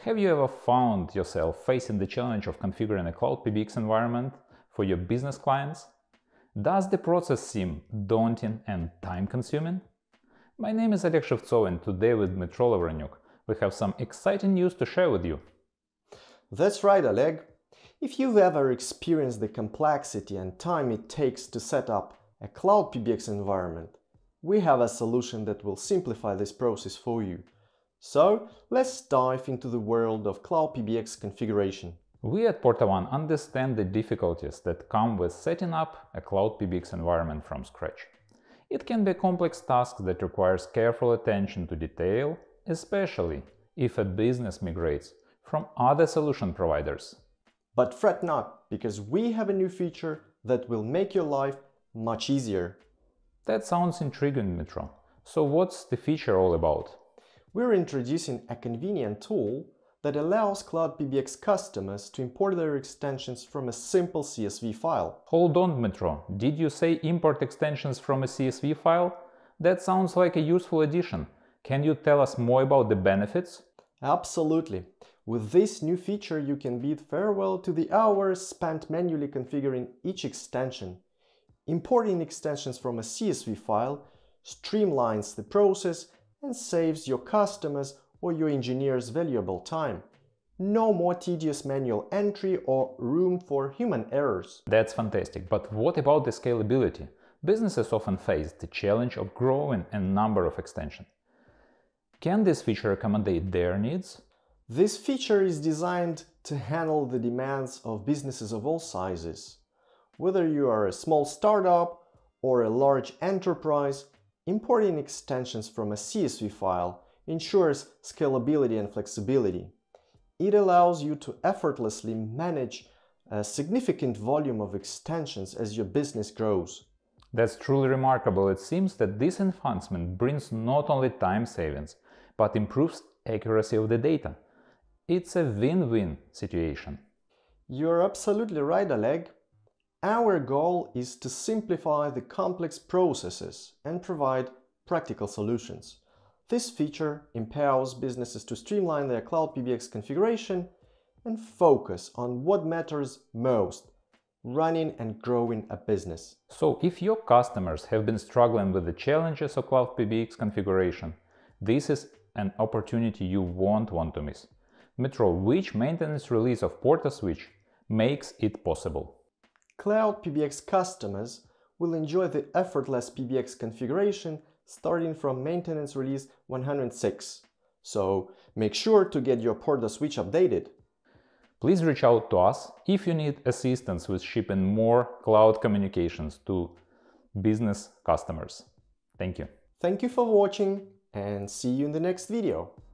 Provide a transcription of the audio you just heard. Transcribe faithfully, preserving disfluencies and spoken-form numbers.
Have you ever found yourself facing the challenge of configuring a cloud P B X environment for your business clients? Does the process seem daunting and time-consuming? My name is Oleg Shevtsov, and today with Dmytro Lavraniuk we have some exciting news to share with you. That's right, Oleg. If you've ever experienced the complexity and time it takes to set up a cloud P B X environment, we have a solution that will simplify this process for you. So, let's dive into the world of cloud P B X configuration. We at PortaOne understand the difficulties that come with setting up a cloud P B X environment from scratch. It can be a complex task that requires careful attention to detail, especially if a business migrates from other solution providers. But fret not, because we have a new feature that will make your life much easier. That sounds intriguing, Dmytro. So what's the feature all about? We're introducing a convenient tool that allows cloud P B X customers to import their extensions from a simple C S V file. Hold on, Dmytro. Did you say import extensions from a C S V file? That sounds like a useful addition. Can you tell us more about the benefits? Absolutely. With this new feature, you can bid farewell to the hours spent manually configuring each extension. Importing extensions from a C S V file streamlines the process and saves your customers or your engineers valuable time. No more tedious manual entry or room for human errors. That's fantastic, but what about the scalability? Businesses often face the challenge of growing a number of extensions. Can this feature accommodate their needs? This feature is designed to handle the demands of businesses of all sizes. Whether you are a small startup or a large enterprise, importing extensions from a C S V file ensures scalability and flexibility. It allows you to effortlessly manage a significant volume of extensions as your business grows. That's truly remarkable. It seems that this enhancement brings not only time savings, but improves accuracy of the data. It's a win-win situation. You're absolutely right, Oleg. Our goal is to simplify the complex processes and provide practical solutions. This feature empowers businesses to streamline their cloud P B X configuration and focus on what matters most: running and growing a business. So, if your customers have been struggling with the challenges of cloud P B X configuration, this is an opportunity you won't want to miss. Dmytro, which maintenance release of PortaSwitch makes it possible? Cloud P B X customers will enjoy the Effortless P B X configuration starting from maintenance release one hundred six. So make sure to get your PortaSwitch updated. Please reach out to us if you need assistance with shipping more cloud communications to business customers. Thank you. Thank you for watching, and see you in the next video.